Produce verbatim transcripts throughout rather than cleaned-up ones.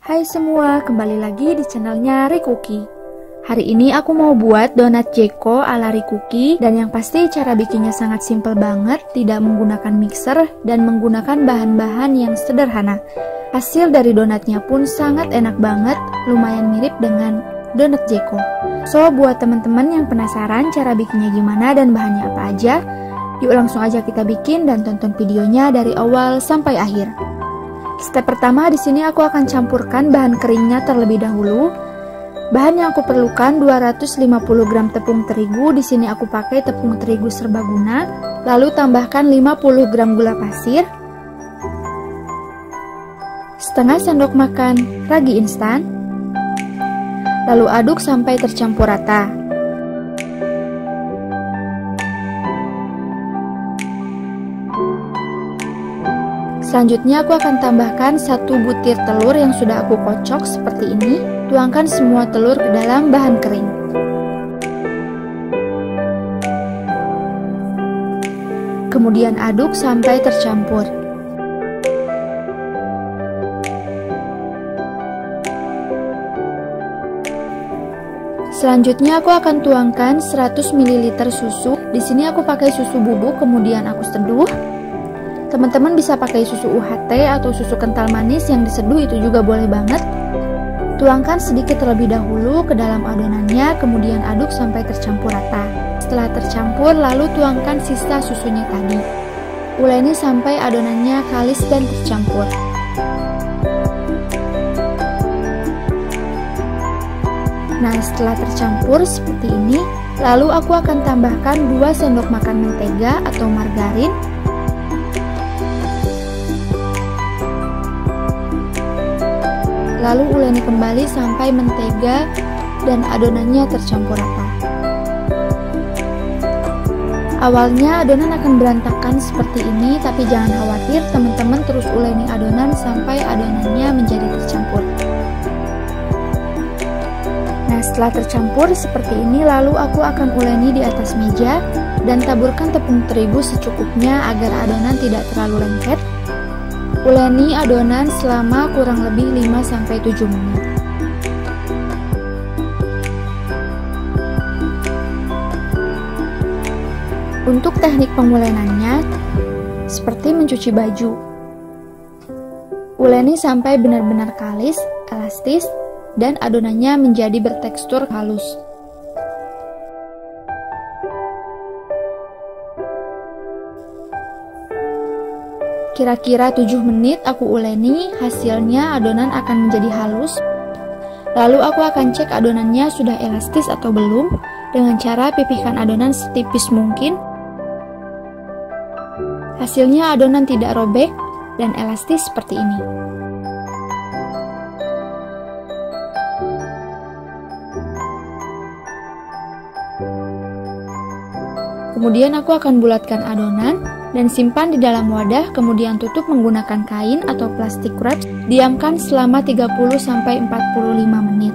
Hai semua, kembali lagi di channelnya Rikuki. Hari ini aku mau buat donat Jeko ala Rikuki, dan yang pasti cara bikinnya sangat simple banget, tidak menggunakan mixer dan menggunakan bahan-bahan yang sederhana. Hasil dari donatnya pun sangat enak banget, lumayan mirip dengan donat Jeko. So, buat teman-teman yang penasaran cara bikinnya gimana dan bahannya apa aja, yuk langsung aja kita bikin dan tonton videonya dari awal sampai akhir. Step pertama, di sini aku akan campurkan bahan keringnya terlebih dahulu. Bahan yang aku perlukan dua ratus lima puluh gram tepung terigu. Di sini aku pakai tepung terigu serbaguna. Lalu tambahkan lima puluh gram gula pasir, setengah sendok makan ragi instan. Lalu aduk sampai tercampur rata. Selanjutnya aku akan tambahkan satu butir telur yang sudah aku kocok seperti ini. Tuangkan semua telur ke dalam bahan kering. Kemudian aduk sampai tercampur. Selanjutnya aku akan tuangkan seratus mililiter susu. Di sini aku pakai susu bubuk, kemudian aku seduh. Teman-teman bisa pakai susu U H T atau susu kental manis yang diseduh, itu juga boleh banget. Tuangkan sedikit terlebih dahulu ke dalam adonannya, kemudian aduk sampai tercampur rata. Setelah tercampur, lalu tuangkan sisa susunya tadi. Uleni sampai adonannya kalis dan tercampur. Nah, setelah tercampur seperti ini, lalu aku akan tambahkan dua sendok makan mentega atau margarin. Lalu uleni kembali sampai mentega dan adonannya tercampur rata. Awalnya adonan akan berantakan seperti ini, tapi jangan khawatir, teman-teman terus uleni adonan sampai adonannya menjadi tercampur. Nah, setelah tercampur seperti ini, lalu aku akan uleni di atas meja dan taburkan tepung terigu secukupnya agar adonan tidak terlalu lengket. Uleni adonan selama kurang lebih lima sampai tujuh menit. Untuk teknik pengulenannya seperti mencuci baju. Uleni sampai benar-benar kalis, elastis, dan adonannya menjadi bertekstur halus. Kira-kira tujuh menit aku uleni, hasilnya adonan akan menjadi halus. Lalu aku akan cek adonannya sudah elastis atau belum dengan cara pipihkan adonan setipis mungkin. Hasilnya adonan tidak robek dan elastis seperti ini. Kemudian aku akan bulatkan adonan dan simpan di dalam wadah, kemudian tutup menggunakan kain atau plastik wrap. Diamkan selama tiga puluh sampai empat puluh lima menit.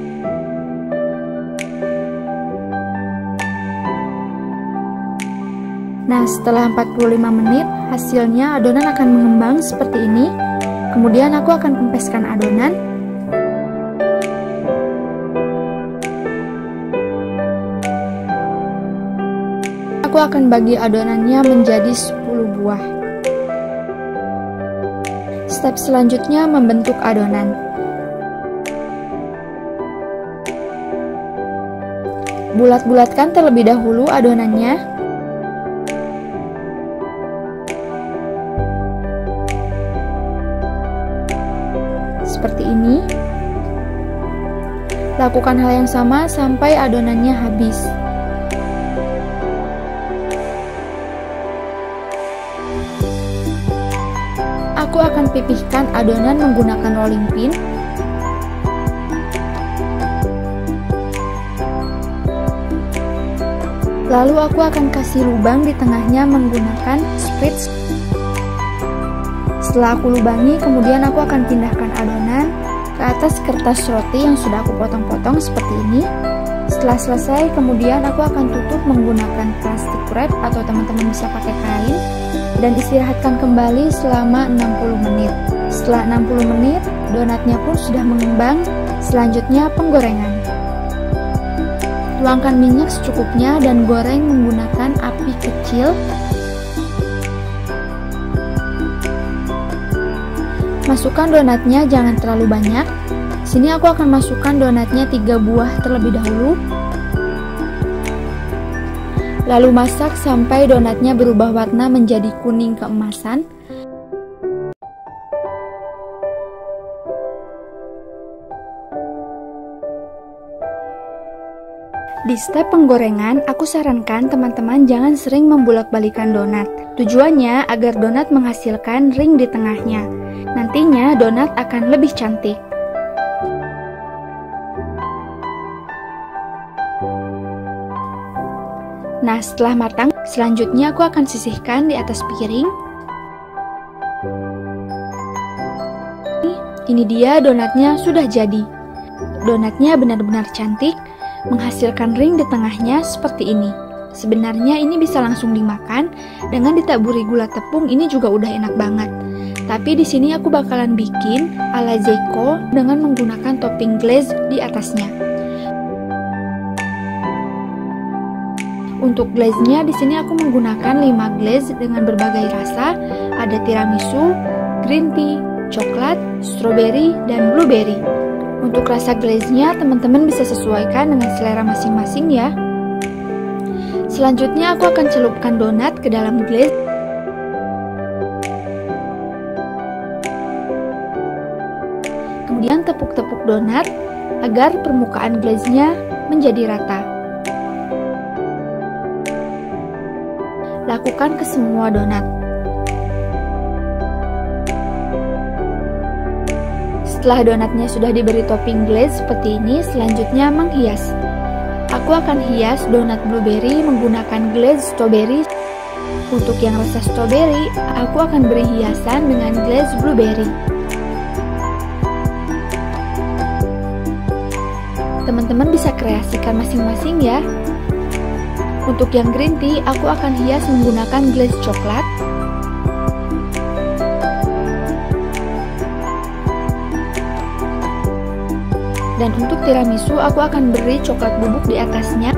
Nah, setelah empat puluh lima menit, hasilnya adonan akan mengembang seperti ini. Kemudian aku akan kempeskan adonan. Aku akan bagi adonannya menjadi sepuluh buah. Step selanjutnya membentuk adonan. Bulat-bulatkan terlebih dahulu adonannya. Seperti ini. Lakukan hal yang sama sampai adonannya habis. Aku akan pipihkan adonan menggunakan rolling pin. Lalu aku akan kasih lubang di tengahnya menggunakan spritz. Setelah aku lubangi, kemudian aku akan pindahkan adonan ke atas kertas roti yang sudah aku potong-potong seperti ini. Setelah selesai, kemudian aku akan tutup menggunakan plastik wrap atau teman-teman bisa pakai kain dan istirahatkan kembali selama enam puluh menit. Setelah enam puluh menit, Donatnya pun sudah mengembang. Selanjutnya penggorengan. Tuangkan minyak secukupnya dan goreng menggunakan api kecil. Masukkan donatnya, jangan terlalu banyak. Sini aku akan masukkan donatnya tiga buah terlebih dahulu. Lalu masak sampai donatnya berubah warna menjadi kuning keemasan. Di step penggorengan, aku sarankan teman-teman jangan sering membulak-balikan donat. Tujuannya agar donat menghasilkan ring di tengahnya. Nantinya donat akan lebih cantik. Nah, setelah matang, selanjutnya aku akan sisihkan di atas piring. Ini dia donatnya sudah jadi. Donatnya benar-benar cantik, menghasilkan ring di tengahnya seperti ini. Sebenarnya ini bisa langsung dimakan dengan ditaburi gula tepung, ini juga udah enak banget. Tapi di sini aku bakalan bikin ala Zeko dengan menggunakan topping glaze di atasnya. Untuk glaze-nya di sini aku menggunakan lima glaze dengan berbagai rasa, ada tiramisu, green tea, coklat, strawberry, dan blueberry. Untuk rasa glaze-nya teman-teman bisa sesuaikan dengan selera masing-masing ya. Selanjutnya aku akan celupkan donat ke dalam glaze. Kemudian tepuk-tepuk donat agar permukaan glaze-nya menjadi rata. Lakukan ke semua donat. Setelah donatnya sudah diberi topping glaze seperti ini, selanjutnya menghias. Aku akan hias donat blueberry menggunakan glaze strawberry. Untuk yang rasa strawberry, aku akan beri hiasan dengan glaze blueberry. Teman-teman bisa kreasikan masing-masing ya. Untuk yang green tea, aku akan hias menggunakan glaze coklat. Dan untuk tiramisu, aku akan beri coklat bubuk di atasnya.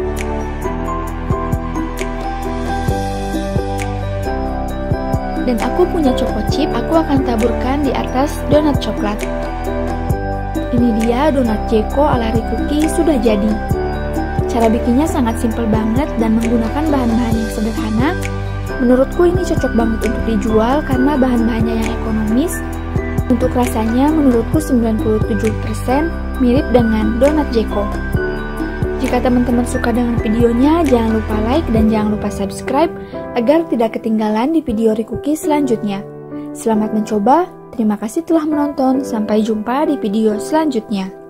Dan aku punya choco chip, aku akan taburkan di atas donat coklat. Ini dia donat Zeko ala Rikuki sudah jadi. Cara bikinnya sangat simpel banget dan menggunakan bahan-bahan yang sederhana. Menurutku ini cocok banget untuk dijual karena bahan-bahannya yang ekonomis. Untuk rasanya menurutku sembilan puluh tujuh persen mirip dengan donat Zeko. Jika teman-teman suka dengan videonya, jangan lupa like dan jangan lupa subscribe agar tidak ketinggalan di video Rikuki selanjutnya. Selamat mencoba, terima kasih telah menonton, sampai jumpa di video selanjutnya.